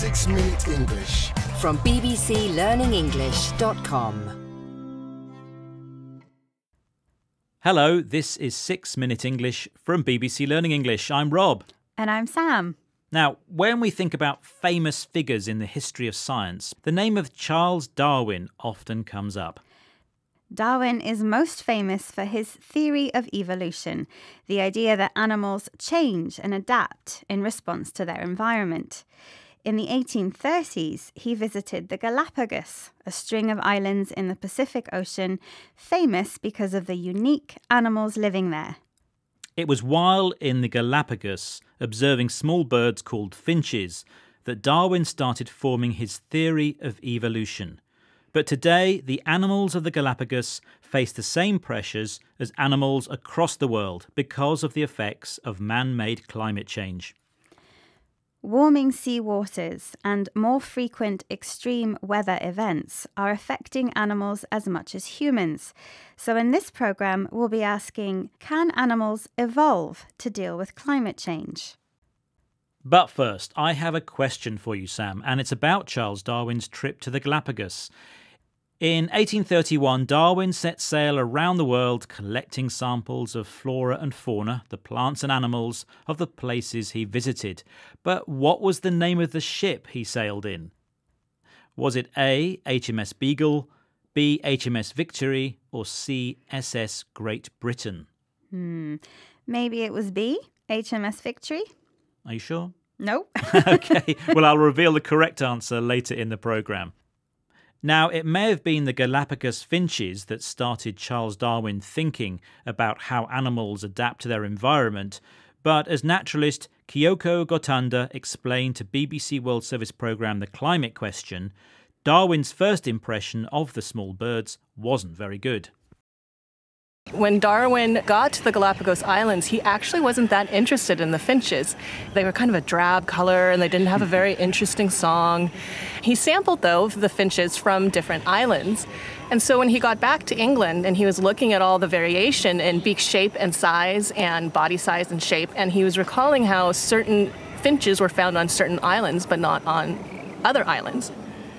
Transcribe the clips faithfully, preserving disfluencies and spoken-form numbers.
Six Minute English from b b c learning english dot com. Hello, this is Six Minute English from B B C Learning English. I'm Rob. And I'm Sam. Now, when we think about famous figures in the history of science, the name of Charles Darwin often comes up. Darwin is most famous for his theory of evolution, the idea that animals change and adapt in response to their environment. In the eighteen thirties, he visited the Galapagos, a string of islands in the Pacific Ocean, famous because of the unique animals living there. It was while in the Galapagos, observing small birds called finches, that Darwin started forming his theory of evolution. But today, the animals of the Galapagos face the same pressures as animals across the world because of the effects of man-made climate change. Warming sea waters and more frequent extreme weather events are affecting animals as much as humans. So in this programme, we'll be asking, can animals evolve to deal with climate change? But first, I have a question for you, Sam, and it's about Charles Darwin's trip to the Galapagos. In eighteen thirty-one, Darwin set sail around the world collecting samples of flora and fauna, the plants and animals of the places he visited. But what was the name of the ship he sailed in? Was it A, H M S Beagle, B, H M S Victory, or C, S S Great Britain? Hmm, maybe it was B, H M S Victory? Are you sure? No. OK, well, I'll reveal the correct answer later in the programme. Now, it may have been the Galapagos finches that started Charles Darwin thinking about how animals adapt to their environment, but as naturalist Kyoko Gotanda explained to B B C World Service programme The Climate Question, Darwin's first impression of the small birds wasn't very good. When Darwin got to the Galapagos Islands, he actually wasn't that interested in the finches. They were kind of a drab color and they didn't have a very interesting song. He sampled, though, the finches from different islands. And so when he got back to England and he was looking at all the variation in beak shape and size and body size and shape, and he was recalling how certain finches were found on certain islands but not on other islands.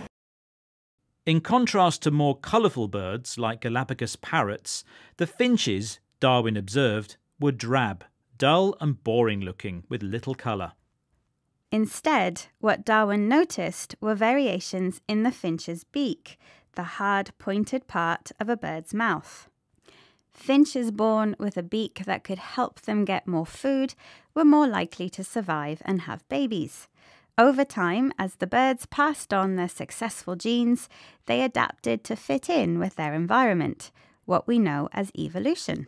In contrast to more colourful birds like Galapagos parrots, the finches, Darwin observed, were drab, dull and boring looking with little colour. Instead, what Darwin noticed were variations in the finch's beak, the hard pointed part of a bird's mouth. Finches born with a beak that could help them get more food were more likely to survive and have babies. Over time, as the birds passed on their successful genes, they adapted to fit in with their environment, what we know as evolution.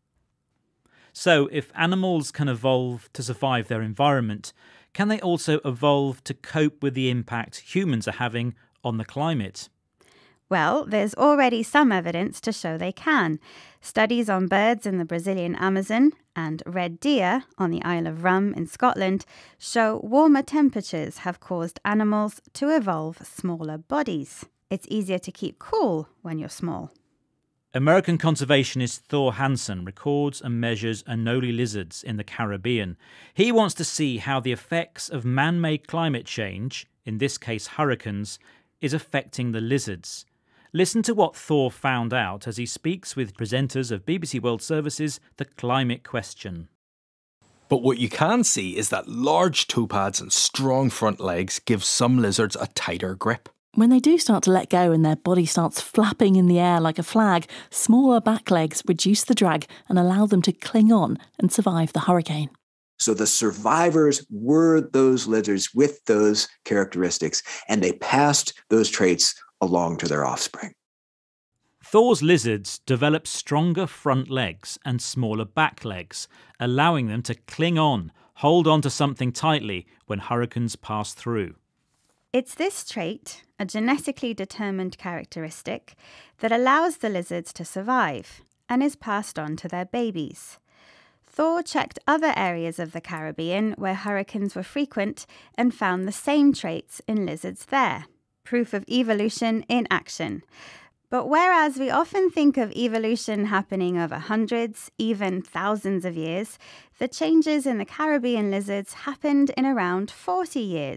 So, if animals can evolve to survive their environment, can they also evolve to cope with the impact humans are having on the climate? Well, there's already some evidence to show they can. Studies on birds in the Brazilian Amazon and red deer on the Isle of Rum in Scotland show warmer temperatures have caused animals to evolve smaller bodies. It's easier to keep cool when you're small. American conservationist Thor Hansen records and measures Anole lizards in the Caribbean. He wants to see how the effects of man-made climate change, in this case hurricanes, is affecting the lizards. Listen to what Thor found out as he speaks with presenters of B B C World Service's The Climate Question. But what you can see is that large toe pads and strong front legs give some lizards a tighter grip. When they do start to let go and their body starts flapping in the air like a flag, smaller back legs reduce the drag and allow them to cling on and survive the hurricane. So the survivors were those lizards with those characteristics, and they passed those traits along to their offspring. Thor's lizards develop stronger front legs and smaller back legs, allowing them to cling on, hold on to something tightly when hurricanes pass through. It's this trait, a genetically determined characteristic, that allows the lizards to survive and is passed on to their babies. Thor checked other areas of the Caribbean where hurricanes were frequent and found the same traits in lizards there. Proof of evolution in action. But whereas we often think of evolution happening over hundreds, even thousands of years, the changes in the Caribbean lizards happened in around forty years.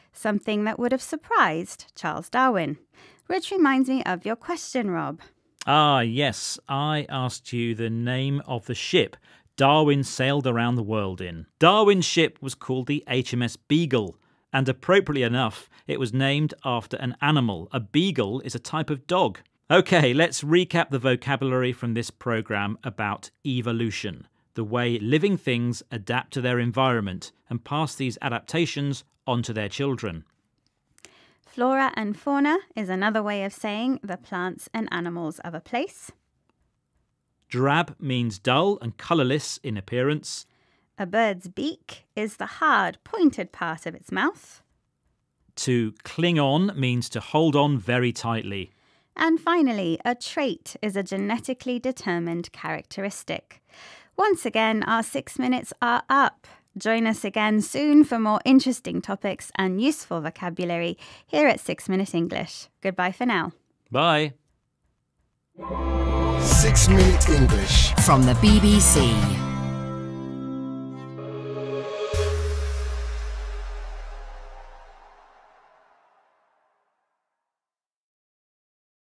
something that would have surprised Charles Darwin. Which reminds me of your question, Rob. Ah, yes, I asked you the name of the ship Darwin sailed around the world in. Darwin's ship was called the H M S Beagle, and appropriately enough, it was named after an animal. A beagle is a type of dog. Okay, let's recap the vocabulary from this programme about evolution, the way living things adapt to their environment and pass these adaptations on to their children. Flora and fauna is another way of saying the plants and animals of a place. Drab means dull and colourless in appearance. A bird's beak is the hard, pointed part of its mouth. To cling on means to hold on very tightly. And finally, a trait is a genetically determined characteristic. Once again, our six minutes are up. Join us again soon for more interesting topics and useful vocabulary here at Six Minute English. Goodbye for now. Bye. Six Minute English From the B B C.